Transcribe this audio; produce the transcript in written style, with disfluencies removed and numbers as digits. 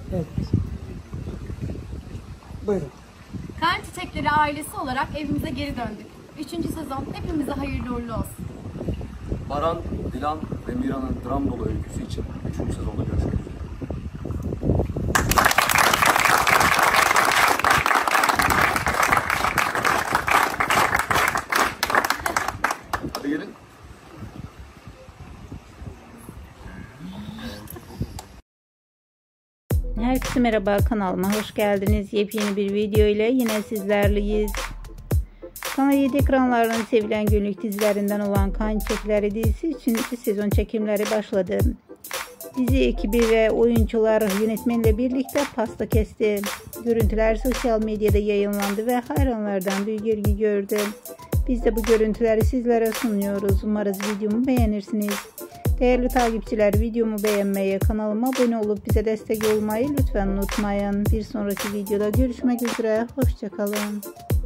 Evet. Buyurun. Kan Çiçekleri ailesi olarak evimize geri döndük. 3. sezon hepimize hayırlı uğurlu olsun. Baran, Dilan ve Mira'nın dram dolu öyküsü için 3. sezonda görüşmek üzere. Hadi gelin. Herkese merhaba, kanalıma hoş geldiniz. Yepyeni bir video ile yine sizlerleyiz. Kanal 7 ekranlarının sevilen günlük dizilerinden olan Kan Çiçekleri dizisi 3. sezon çekimleri başladı. Dizi ekibi ve oyuncular yönetmenle birlikte pasta kesti. Görüntüler sosyal medyada yayınlandı ve hayranlardan büyük ilgi gördü. Biz de bu görüntüleri sizlere sunuyoruz. Umarız videomu beğenirsiniz. Değerli takipçiler, videomu beğenmeyi, kanalıma abone olup bize destek olmayı lütfen unutmayın. Bir sonraki videoda görüşmek üzere. Hoşça kalın.